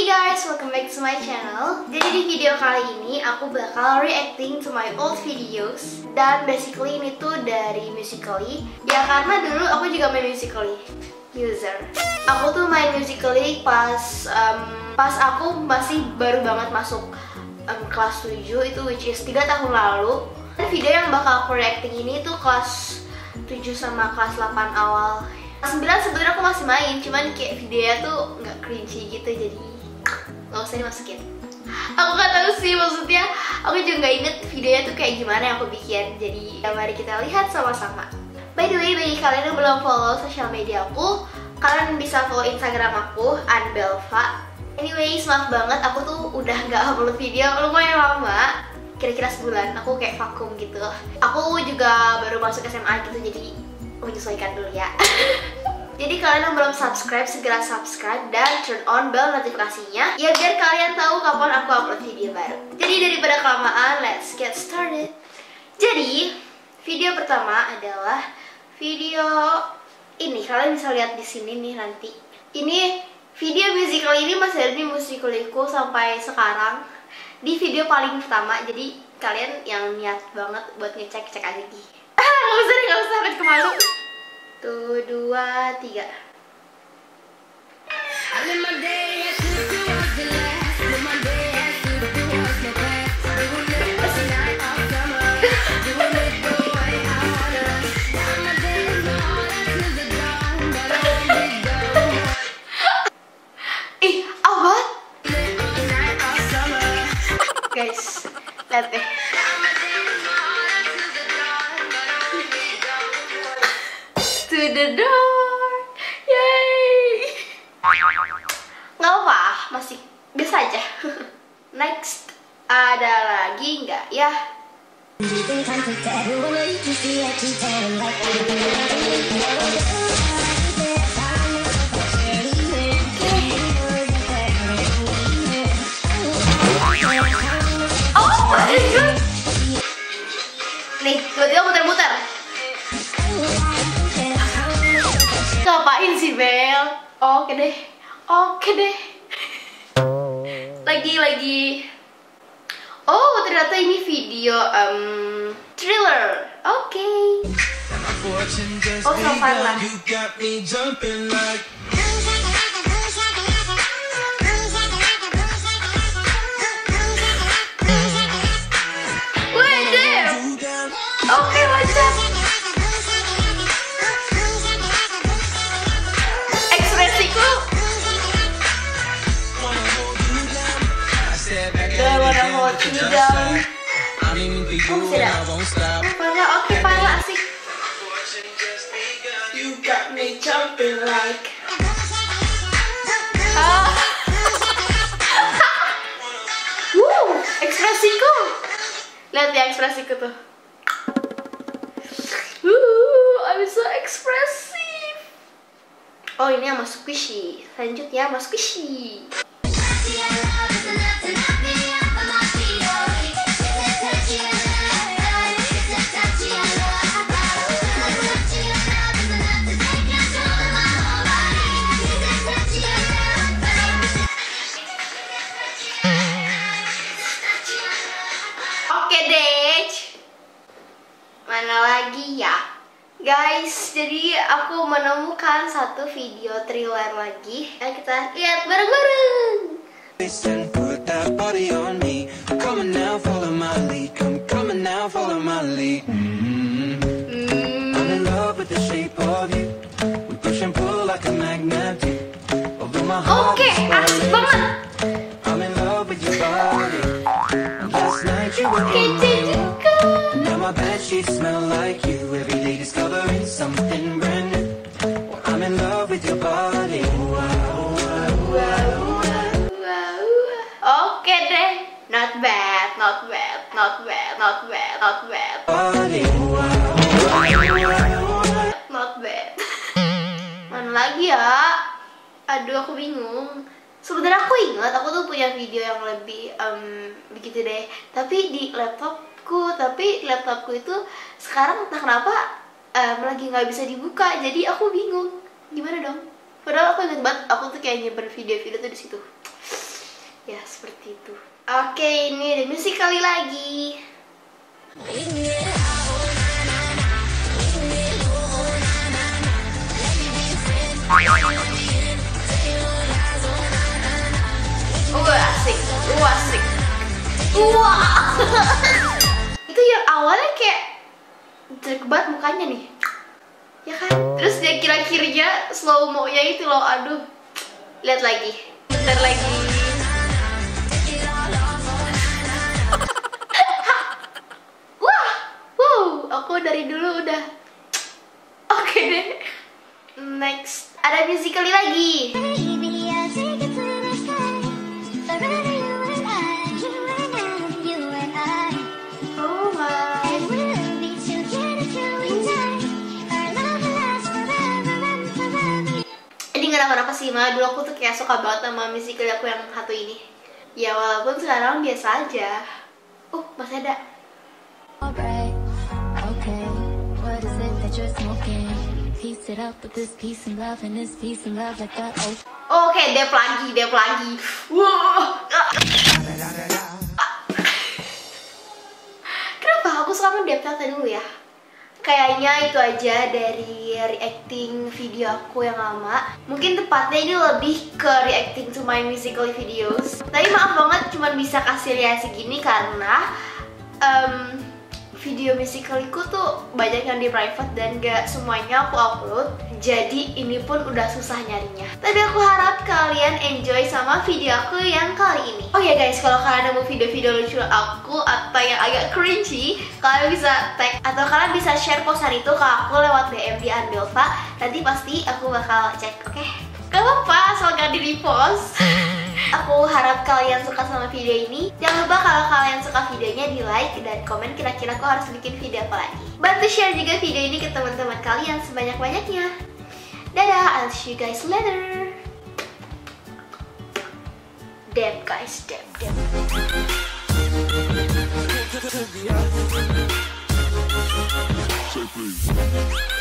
Guys, welcome back to my channel. Jadi di video kali ini aku bakal reacting to my old videos. Dan basically ini tuh dari Musical.ly. Ya karena dulu aku juga main Musical.ly user. Aku tuh main Musical.ly pas aku masih baru banget masuk kelas 7, itu which is 3 tahun lalu. Dan video yang bakal aku reacting ini tuh kelas 7 sama kelas 8 awal. Kelas 9 sebenarnya aku masih main, cuman kayak videonya tuh nggak cringy gitu, jadi nggak usah dimasukin. Aku nggak tahu sih, maksudnya aku juga nggak inget videonya tuh kayak gimana yang aku bikin. Jadi mari kita lihat sama-sama. By the way, bagi kalian yang belum follow sosial media aku, kalian bisa follow Instagram aku @belva. Anyways, maaf banget aku tuh udah nggak upload video lumayan lama, kira-kira sebulan. Aku kayak vakum gitu. Aku juga baru masuk SMA gitu, jadi menyesuaikan dulu ya. Jadi kalian yang belum subscribe, segera subscribe dan turn on bell notifikasinya ya biar kalian tahu kapan aku upload video baru. Jadi daripada kelamaan, let's get started. Jadi video pertama adalah video ini. Kalian bisa lihat di sini nih nanti. Ini video Musical.ly ini masih ada di Musical.ly-ku sampai sekarang. Di video paling pertama, jadi kalian yang niat banget buat ngecek aja nih. Nggak usah, aku malu. Tuh, 2, 3. Ih, apa? Guys, lihat deh. To the door, yay! Nggak apa, masih biasa aja. Next, ada lagi nggak ya? Oh my god! Nih, tiba-tiba muter-muter. Ngapain sih, Bel? Oke deh. Lagi. Oh, ternyata ini video thriller. Oke. Oh, so fun lah. Wait, oke, mantap. Parah asik. You got me jumping like. Ekspresiku. Lihat ya ekspresiku tuh. I'm so expressive. Oh, ini sama squishy. Lanjut ya sama squishy. Oke deh, mana lagi ya guys? Jadi aku menemukan satu video thriller lagi. Ayo kita lihat bareng-bareng. Oke, asik banget. Kece juga. Oke deh, not bad. Mana lagi ya? Aduh, aku bingung. Sebenarnya aku ingat aku tuh punya video yang lebih begitu deh, tapi di laptopku itu sekarang entah kenapa lagi nggak bisa dibuka, jadi aku bingung gimana dong. Padahal aku ingat banget aku tuh kayak nyimpen video-video tuh di situ. Ya seperti itu. Oke, ini ada Musical.ly lagi. Asik. Asik. Wah. Itu yang awalnya kayak jelek banget mukanya nih. Ya kan? Terus dia kira-kiranya slow mo-nya itu loh. Aduh. Lihat lagi. Bentar lagi. Wah. Wow, aku dari dulu udah. Oke deh. Next, ada Musical.ly lagi. Kenapa sih Ma? Dulu aku tuh kayak suka banget sama Musical.ly aku yang satu ini. Ya walaupun sekarang biasa aja. Masih ada. Oke, Dep lagi. Wow. Kenapa aku suka sama Dep dulu ya? Kayaknya itu aja dari reacting video aku yang lama. Mungkin tepatnya ini lebih ke reacting to my Musical.ly videos. Tapi maaf banget cuma bisa kasih lihat segini karena video Musical.ly-ku tuh banyak yang di private dan gak semuanya aku upload. Jadi ini pun udah susah nyarinya. Tapi aku harap kalian enjoy sama video aku yang kali ini. Oh ya guys, kalau kalian mau video-video lucu aku atau yang agak cringy, kalian bisa tag atau kalian bisa share posan itu ke aku lewat DM di Anbelva. Nanti pasti aku bakal cek, oke? Gak apa-apa, asal gak di-repost. Aku harap kalian suka sama video ini. Jangan lupa kalau kalian suka videonya di like dan komen kira-kira aku harus bikin video apa lagi. Bantu share juga video ini ke teman-teman kalian sebanyak-banyaknya. Dadah, I'll see you guys later. Damn guys, damn.